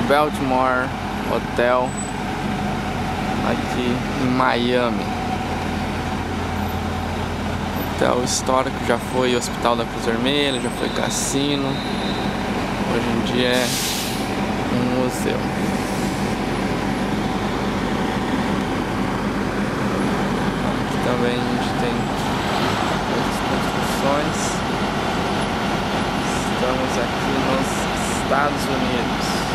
Biltmore Hotel aqui em Miami. Hotel histórico, já foi Hospital da Cruz Vermelha, já foi cassino. Hoje em dia é um museu. Aqui também a gente tem outras construções. Estamos aqui nos Estados Unidos.